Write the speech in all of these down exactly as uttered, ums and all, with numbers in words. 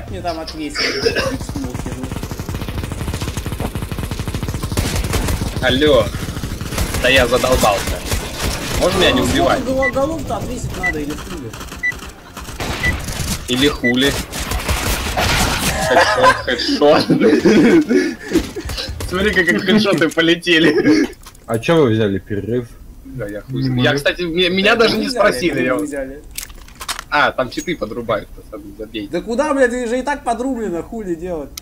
как мне там ответить? Алло. Да я задолбался. Можно меня не убивать? Голову-то отвесить надо или хули? Или хули. Хэдшот, хэдшот. Смотри, как хэдшоты полетели. А чё вы взяли перерыв? Да, я хуй знаю. Я, кстати, меня даже не спросили. А, там читы подрубают, забей. Да куда, блядь, ты же и так подрублено, хули делать-то?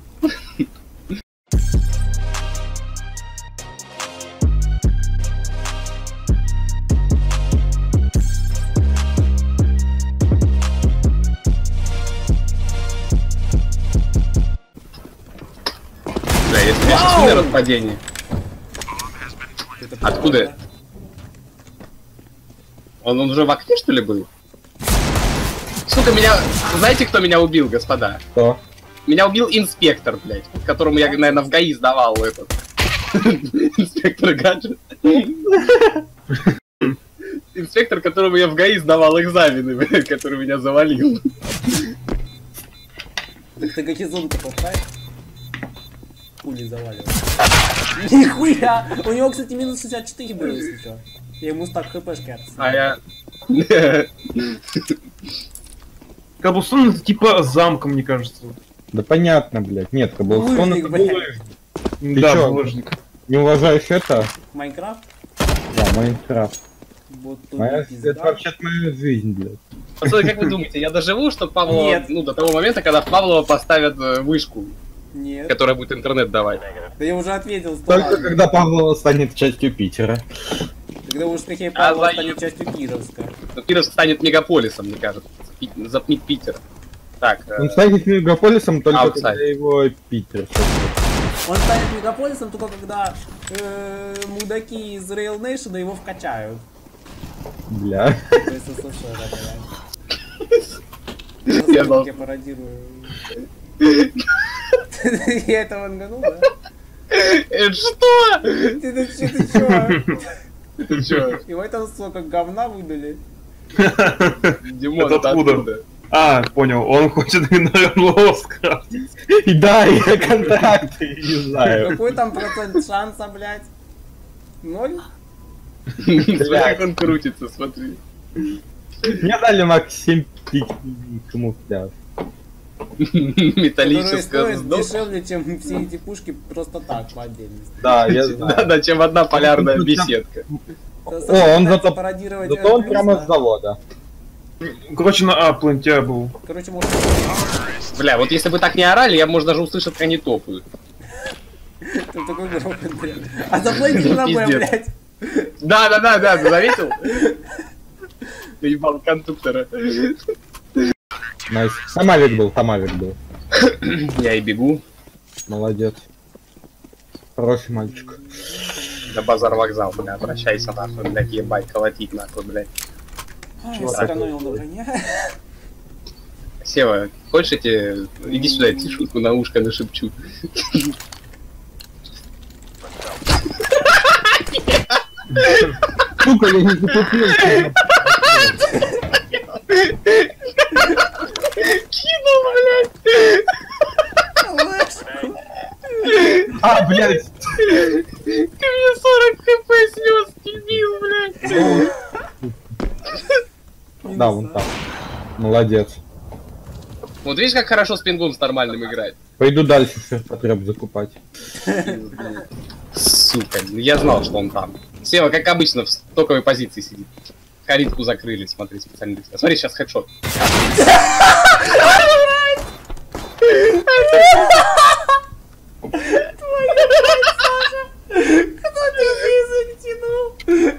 Бля, если я сейчас умер от падения. Откуда? Он, он уже в окне, что ли, был? Сука, меня... Знаете, кто меня убил, господа? Кто? Меня убил инспектор, блядь, которому я, наверное, в ГАИ сдавал этот... Инспектор гаджет. Инспектор, которому я в ГАИ сдавал экзамены, блядь, который меня завалил. Так ты газонку поставь. Хули заваливай. Нихуя! У него, кстати, минус шестьдесят четыре было, если что. Я ему так хпшки отсылаю. А я... Каблстон это типа замка, мне кажется. Да понятно, блядь. Нет, Каблстон это блядь. Ты Да, чё, булыжник. не уважаешь это? Майнкрафт? Да, Майнкрафт. Вот Моя... Это вообще-то моя жизнь, блядь. Пацаны, как вы думаете, я доживу, что Павлова... Нет. Ну, до того момента, когда в Павлова поставят э, вышку, Нет. которая будет интернет давать. Да я уже ответил. сто Только раз. когда Павлова станет частью Питера. Когда уж какие А, Павлова за- станет частью Кировска. Но Кировск станет мегаполисом, мне кажется. Пи- Затмит Питер. Так, э, Он станет мегаполисом только Аутсайд. когда его Питер. Он станет мегаполисом только когда э, мудаки из Rail Nation его вкачают. Бля. То есть СССР, это Я знал. я пародирую. Я это ванганул, да? э, что? Ты ты чё, ты чё? Ты чё? Его это, сука, говна выдали. Димон, Это это откуда? откуда? А, понял, он хочет, наверное, лов скрафтить. И да, я контракты не знаю. Какой там процент шанса, блядь? Ноль? Смотри, как он крутится, смотри. Мне дали Максим пик камуфляж. Который Металлическая стоит сдока. дешевле, чем все эти пушки просто так, по отдельности. Да, я знаю. Да-да, чем одна полярная беседка. О, он зато, пародировать зато он Air прямо Plus, с завода. Короче, на А планте был. Короче, может... Бля, вот если бы так не орали, я бы, может, даже услышал, как они топают. Там такой грохот, блядь. А заплатить на Б, Пиздец. блядь. Да-да-да-да, ты заметил? Ты ебал кондуктора. Найс. Тамавик был, Тамавик был. Я и бегу. Молодец. Хороший мальчик. Да базар вокзал, бля, обращайся нахуй, блядь, ебать, колотить нахуй, блядь. Ай, я сэкономил на броне. Сева, хочешь я тебе... Иди сюда, я тебе шутку на ушко нашепчу. Сука, я не затупил. Кинул, блядь! А, блядь. Ты мне сорок хп снес, дебил, блядь! Да, вон там. Молодец. Вот видишь, как хорошо с пингом с нормальным играть? Пойду дальше ширпотреб закупать. Сука, я знал, что он там. Сева, как обычно, в стоковой позиции сидит. Калитку закрыли, смотри, специально. Смотри, сейчас хедшот. Кто ты язык тянул?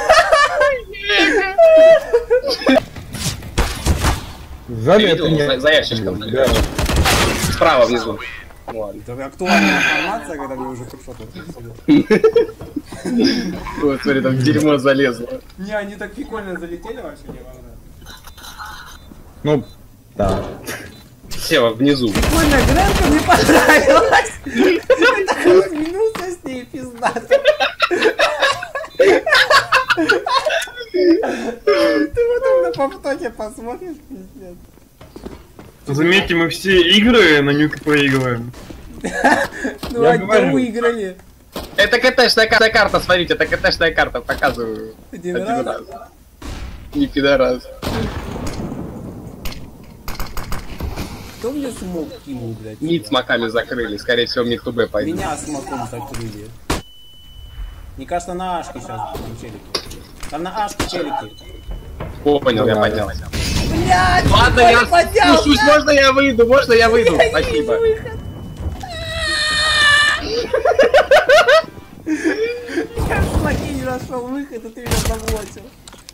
Жаль, Ты это видел, не... за, за ящичком? Да. Справа внизу. Ну ладно. Это актуальная информация, когда мне уже хедшот отсюда. Вот, смотри, там дерьмо залезло. Не, они так прикольно залетели вообще, не важно. Ну, да. Сева, внизу. Прикольная гренка, мне понравилась. Я так разминулся с ней, пиздато. Ты потом на повтоке посмотришь, пиздец. Заметьте, мы все игры на нюке проигрываем. Ну, Я а говорю. выиграли. Это КТшная ка- карта, смотрите, это КТшная карта, показываю. Один раз. Не пидорас. Кто мне смог кинул, блядь? Мид сюда? с маками закрыли, скорее всего, мид ту бэ пойдет. Меня смоком закрыли. Мне кажется, на Ашке сейчас там челики. Там на Ашке челики. Понял, я Да, поднял. Блядь! Ладно, никто я не поднял, спущусь, да? можно я выйду, можно я выйду? Я Спасибо. не вижу выход. Я в смоке не нашел выход, и ты меня заблочил.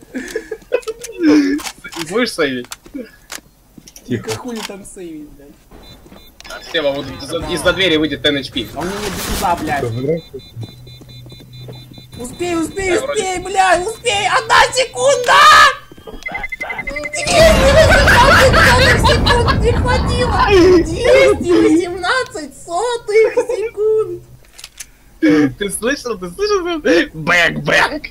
Будешь сейвить? Тихо. Как хули там сейвить, блядь? Сева, вот из-за из-за двери выйдет эн эйч пи. А у меня нет дефуза, блядь. Успей, успей, Я вроде- успей, блядь, успей! Одна секунда! двести секунд не хватило! двести восемнадцать сотых секунд! Ты слышал, ты слышал? Бэк, бэк!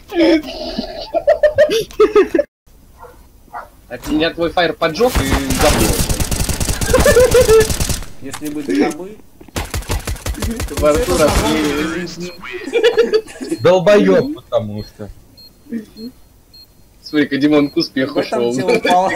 От меня твой фаер поджег и забыл. Если бы ты забыл... Артура, Долбоёб, потому что. смотри-ка, Димон к успеху Там шел. чел упал.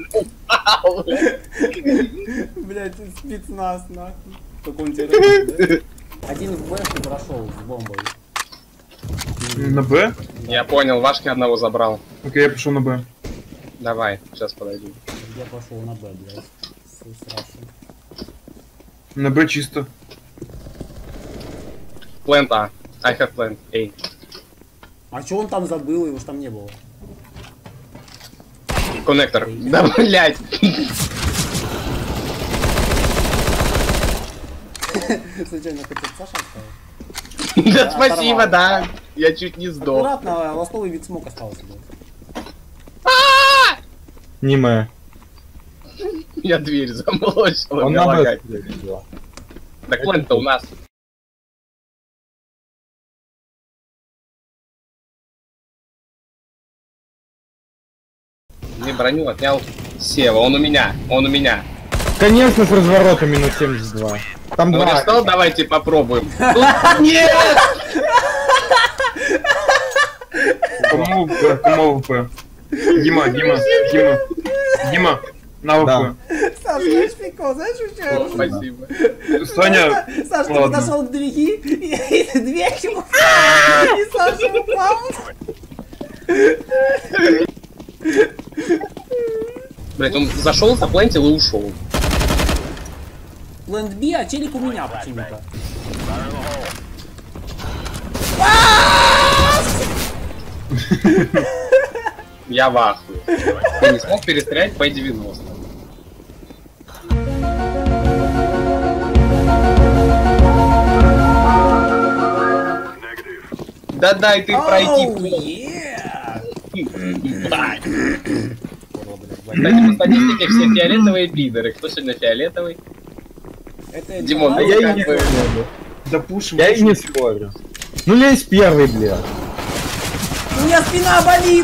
Блять, спецназ, нахуй. Как он террорист, да? Один в бэшку прошел с бомбой. На Б? Я понял, Вашки одного забрал. Окей, я пошел на Б. Давай, сейчас подойду. Я пошел на Б, блядь. С- с Рашей. На Б чисто. Плент А. I have plant A. А чё он там забыл? Его ж там не было. Коннектор. Да, блять. Случайно хоть Саша оставил? Да спасибо, да. Я чуть не сдох. Аккуратно, ластовый вид смог остался, блядь. Аниме. Я дверь замолочил. Он меня на лагает. Б сидел. Так плент-то у нас. Мне броню отнял Сева, он у меня, он у меня. Конечно, с разворотом минус семьдесят два. Там Он два. встал, давайте попробуем. Тут нет! Кому Б? Кому Б? Дима, Дима, Дима. Дима, на Да. ВП. Саш, знаешь прикол, знаешь, что О, спасибо. Саня, Саш, ты ладно. подошел к двери, и, и дверь ему и Саша упал. Блять, он зашел, заплентил и ушел. Ленд Би, а челик у меня почему-то. Я в ахуе. Ты не смог перестрелять по девяносто. Да дай ты пройти. Оу, yeah. Кстати, по статистике все фиолетовые пидоры. Кто сегодня фиолетовый? Это Димон, А ну я и как не бы- спорю. да пушим. Я и не спорю. Ну лезь первый, бля. У меня спина болит.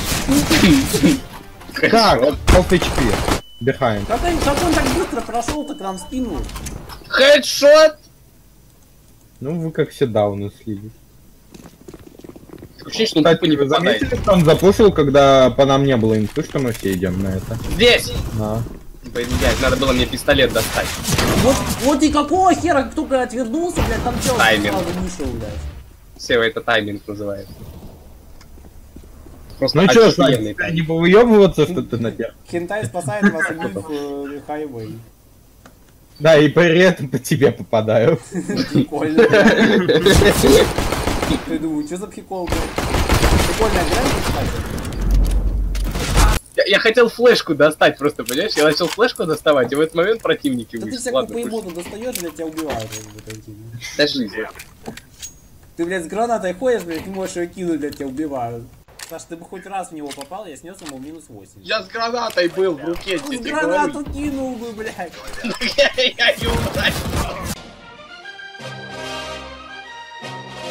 Как? Half эйч пи. Behind. Как он, как он так быстро прошел-то к нам в спину? Хедшот! Ну вы как все дауны слились. Ощущение, что он Кстати, тупо не вы попадает. заметили, что он запушил, когда по нам не было инфы, что мы все идем на это? Здесь! Да. Блять, надо было мне пистолет достать. Вот, вот и какого хера, как только отвернулся, блядь, там чел Тайминг. сразу вышел, блядь. Сева, это тайминг называется. Просто Ну чё, офигенный Саня, не повыебываться, что ты наперв. Хентай спасает вас, убив э, хайвей. Да, и при этом по тебе попадаю. Прикольно, блядь. Ты думаю, что за прикол, блядь? Прикольная грань, кстати. Я, я хотел флешку достать просто, понимаешь? Я начал флешку доставать, и в этот момент противники Да ты вышли. всякую Ладно, пусть. поеботу достаешь, блядь, тебя убивают в этой теме. Да жизнь. Ты, блядь, с гранатой ходишь, блядь, не можешь ее кинуть, блядь, тебя убивают. Саш, ты бы хоть раз в него попал, я снес ему минус восемь. Я с гранатой был в руке, С тебе говорю. гранату кинул бы, блядь. Я я не удачно.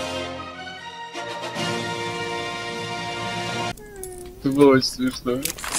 Это было очень смешно.